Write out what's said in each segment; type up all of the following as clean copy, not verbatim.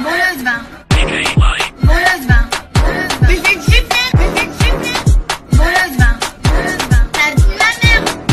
Bolos vin. Bolos vin. Vous êtes super. Vous êtes super. Bolos vin. Bolos vin. Ça dit ma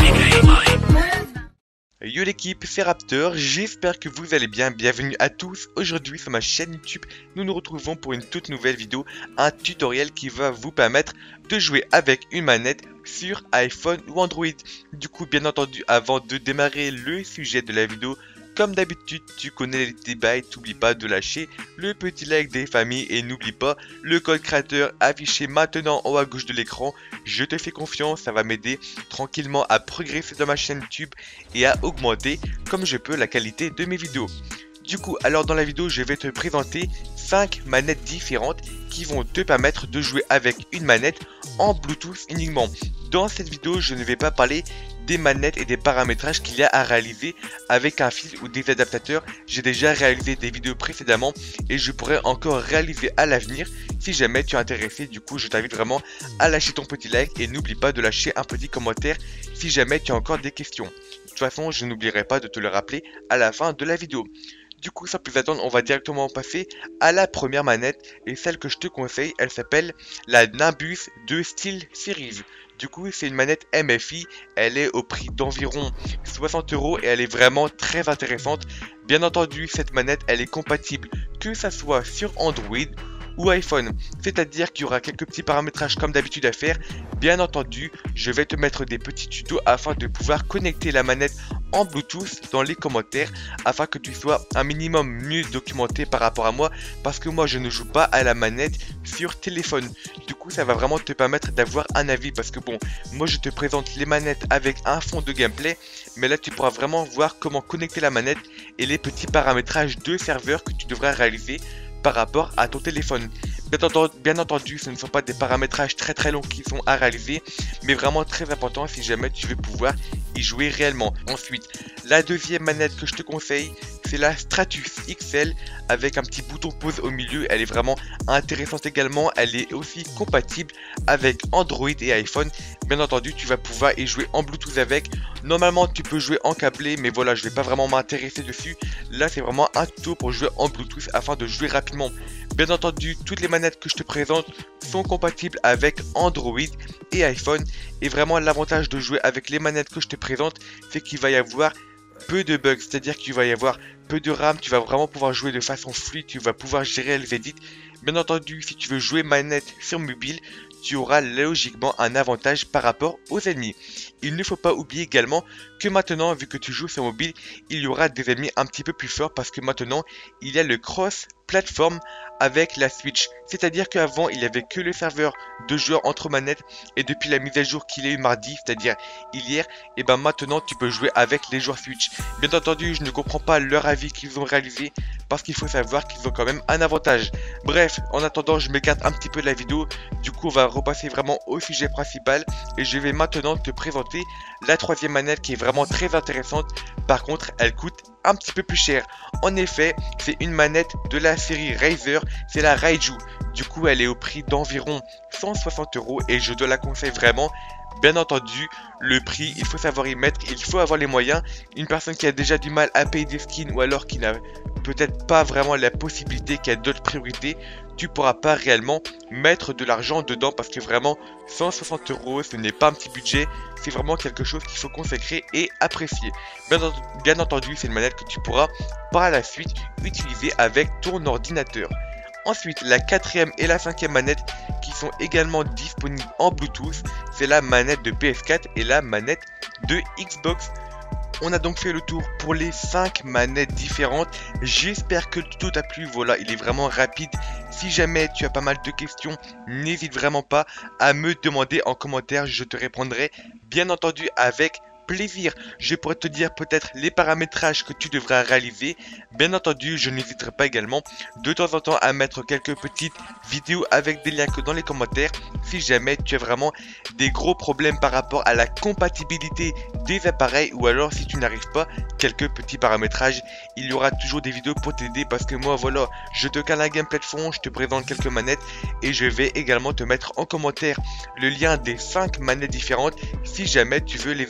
mère. Bolos vin. Yo l'équipe, c'est Raptor, j'espère que vous allez bien, bienvenue à tous. Aujourd'hui sur ma chaîne YouTube, nous nous retrouvons pour une toute nouvelle vidéo, un tutoriel qui va vous permettre de jouer avec une manette sur iPhone ou Android. Du coup, bien entendu, avant de démarrer le sujet de la vidéo, comme d'habitude, tu connais les débats et n'oublie pas de lâcher le petit like des familles et n'oublie pas le code créateur affiché maintenant en haut à gauche de l'écran. Je te fais confiance, ça va m'aider tranquillement à progresser dans ma chaîne YouTube et à augmenter comme je peux la qualité de mes vidéos. Du coup, alors dans la vidéo, je vais te présenter 5 manettes différentes qui vont te permettre de jouer avec une manette en Bluetooth uniquement. Dans cette vidéo, je ne vais pas parler des manettes et des paramétrages qu'il y a à réaliser avec un fil ou des adaptateurs. J'ai déjà réalisé des vidéos précédemment et je pourrais encore réaliser à l'avenir si jamais tu es intéressé. Du coup, je t'invite vraiment à lâcher ton petit like et n'oublie pas de lâcher un petit commentaire si jamais tu as encore des questions. De toute façon, je n'oublierai pas de te le rappeler à la fin de la vidéo. Du coup, sans plus attendre, on va directement passer à la première manette et celle que je te conseille, elle s'appelle la Nimbus de SteelSeries. Du coup, c'est une manette MFI, elle est au prix d'environ 60 € et elle est vraiment très intéressante. Bien entendu, cette manette, elle est compatible que ça soit sur Android ou iPhone, c'est-à-dire qu'il y aura quelques petits paramétrages comme d'habitude à faire. Bien entendu, je vais te mettre des petits tutos afin de pouvoir connecter la manette en Bluetooth dans les commentaires afin que tu sois un minimum mieux documenté par rapport à moi, parce que moi je ne joue pas à la manette sur téléphone. Du coup, ça va vraiment te permettre d'avoir un avis, parce que bon, moi je te présente les manettes avec un fond de gameplay, mais là tu pourras vraiment voir comment connecter la manette et les petits paramétrages de serveur que tu devras réaliser par rapport à ton téléphone. Bien entendu, ce ne sont pas des paramétrages très longs qui sont à réaliser, mais vraiment très importants si jamais tu veux pouvoir y jouer réellement. Ensuite, la deuxième manette que je te conseille, c'est la Stratus XL avec un petit bouton pause au milieu. Elle est vraiment intéressante également. Elle est aussi compatible avec Android et iPhone. Bien entendu, tu vas pouvoir y jouer en Bluetooth avec. Normalement, tu peux jouer en câblé, mais voilà, je vais pas vraiment m'intéresser dessus. Là, c'est vraiment un tuto pour jouer en Bluetooth afin de jouer rapidement. Bien entendu, toutes les manettes que je te présente sont compatibles avec Android et iPhone. Et vraiment, l'avantage de jouer avec les manettes que je te présente, c'est qu'il va y avoir peu de bugs, c'est-à-dire qu'il va y avoir peu de RAM, tu vas vraiment pouvoir jouer de façon fluide, tu vas pouvoir gérer les edits. Bien entendu, si tu veux jouer manette sur mobile, tu auras logiquement un avantage par rapport aux ennemis. Il ne faut pas oublier également que maintenant, vu que tu joues sur mobile, il y aura des ennemis un petit peu plus forts, parce que maintenant, il y a le cross-platform avec la Switch. C'est-à-dire qu'avant, il n'y avait que le serveur de joueurs entre manettes, et depuis la mise à jour qu'il y a eu mardi, c'est-à-dire hier, et ben maintenant, tu peux jouer avec les joueurs Switch. Bien entendu, je ne comprends pas leur avis qu'ils ont réalisé, parce qu'il faut savoir qu'ils ont quand même un avantage. Bref, en attendant, je m'écarte un petit peu de la vidéo. Du coup, on va repasser vraiment au sujet principal, et je vais maintenant te présenter la troisième manette qui est vraiment très intéressante. Par contre, elle coûte un petit peu plus cher. En effet, c'est une manette de la série Razer, c'est la Raiju. Du coup, elle est au prix d'environ 160 € et je te la conseille vraiment. Bien entendu, le prix, il faut savoir y mettre, il faut avoir les moyens. Une personne qui a déjà du mal à payer des skins, ou alors qui n'a peut-être pas vraiment la possibilité, qui a d'autres priorités, tu pourras pas réellement mettre de l'argent dedans, parce que vraiment 160 € ce n'est pas un petit budget, c'est vraiment quelque chose qu'il faut consacrer et apprécier. Bien entendu, c'est une manette que tu pourras par la suite utiliser avec ton ordinateur. Ensuite, la quatrième et la cinquième manette qui sont également disponibles en Bluetooth, c'est la manette de PS4 et la manette de Xbox. On a donc fait le tour pour les 5 manettes différentes. J'espère que tout t'a plu. Voilà, il est vraiment rapide. Si jamais tu as pas mal de questions, n'hésite vraiment pas à me demander en commentaire. Je te répondrai bien entendu avec plaisir. Je pourrais te dire peut-être les paramétrages que tu devras réaliser. Bien entendu, je n'hésiterai pas également de temps en temps à mettre quelques petites vidéos avec des liens que dans les commentaires si jamais tu as vraiment des gros problèmes par rapport à la compatibilité des appareils, ou alors si tu n'arrives pas, quelques petits paramétrages. Il y aura toujours des vidéos pour t'aider, parce que moi voilà, je te cale un gameplay de fond, je te présente quelques manettes et je vais également te mettre en commentaire le lien des 5 manettes différentes si jamais tu veux les acheter.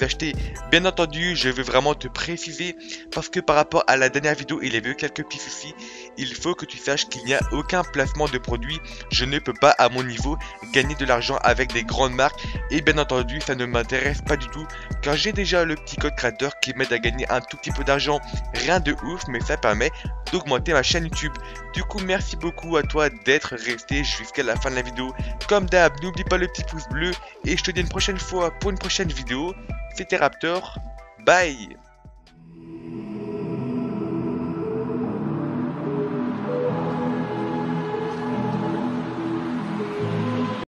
Bien entendu, je veux vraiment te préciser parce que par rapport à la dernière vidéo, il y avait eu quelques petits soucis. Il faut que tu saches qu'il n'y a aucun placement de produit. Je ne peux pas à mon niveau gagner de l'argent avec des grandes marques et bien entendu, ça ne m'intéresse pas du tout car j'ai déjà le petit code créateur qui m'aide à gagner un tout petit peu d'argent. Rien de ouf, mais ça permet d'augmenter ma chaîne YouTube. Du coup, merci beaucoup à toi d'être resté jusqu'à la fin de la vidéo. Comme d'hab, n'oublie pas le petit pouce bleu et je te dis une prochaine fois pour une prochaine vidéo. C'était Raptor, bye.